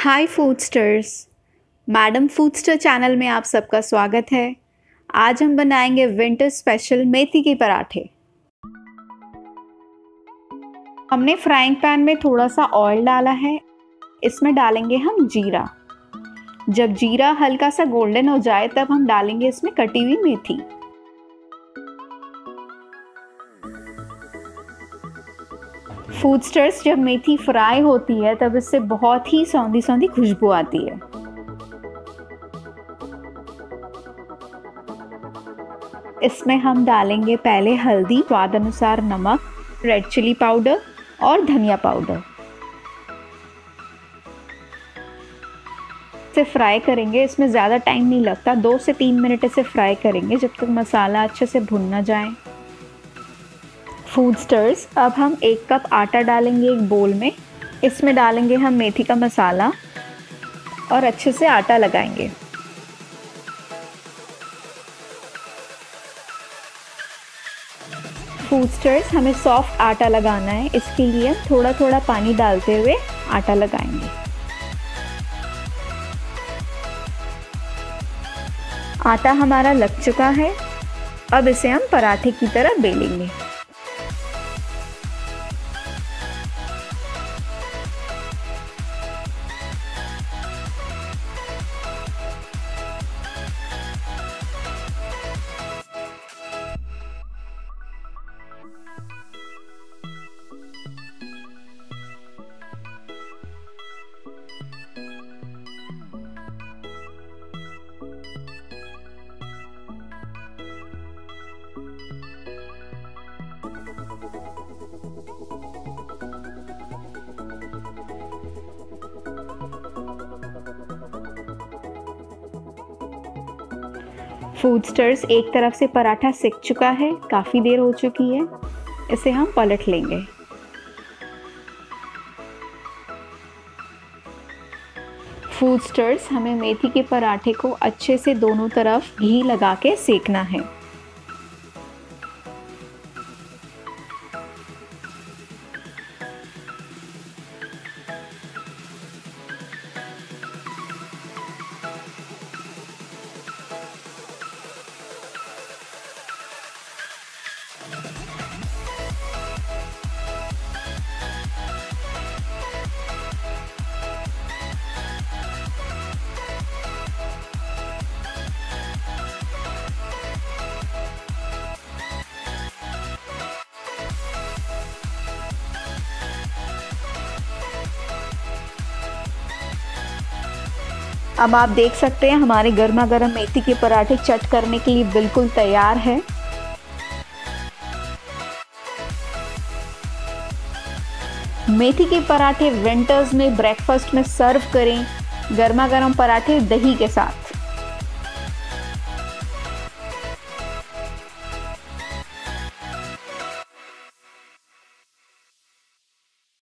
हाय फूडस्टर्स, madam फूडस्टर channel में आप सबका स्वागत है। आज हम बनाएंगे विंटर स्पेशल मेथी के पराठे। हमने फ्राइंग पैन में थोड़ा सा ऑयल डाला है। इसमें डालेंगे हम जीरा। जब जीरा हल्का सा गोल्डन हो जाए तब हम डालेंगे इसमें कटी हुई मेथी। फूडस्टर्स, जब मेथी फ्राई होती है तब इससे बहुत ही सौंधी सौंधी खुशबू आती है। इसमें हम डालेंगे पहले हल्दी, स्वाद अनुसार नमक, रेड चिली पाउडर और धनिया पाउडर। इसे फ्राई करेंगे। इसमें ज़्यादा टाइम नहीं लगता, 2 से 3 मिनट इसे फ्राई करेंगे जब तक मसाला अच्छे से भुन ना जाए। फूडस्टर्स, अब हम 1 कप आटा डालेंगे एक बोल में। इसमें डालेंगे हम मेथी का मसाला और अच्छे से आटा लगाएंगे। फूडस्टर्स, हमें सॉफ्ट आटा लगाना है, इसके लिए हम थोड़ा थोड़ा पानी डालते हुए आटा लगाएंगे। आटा हमारा लग चुका है। अब इसे हम पराठे की तरह बेलेंगे। फूडस्टर्स, एक तरफ से पराठा सिक चुका है, काफ़ी देर हो चुकी है। इसे हम पलट लेंगे। फूडस्टर्स, हमें मेथी के पराठे को अच्छे से दोनों तरफ घी लगा के सेकना है। अब आप देख सकते हैं हमारे गर्मा गर्म मेथी के पराठे चट करने के लिए बिल्कुल तैयार है। मेथी के पराठे विंटर्स में ब्रेकफास्ट में सर्व करें, गर्मा गर्म पराठे दही के साथ।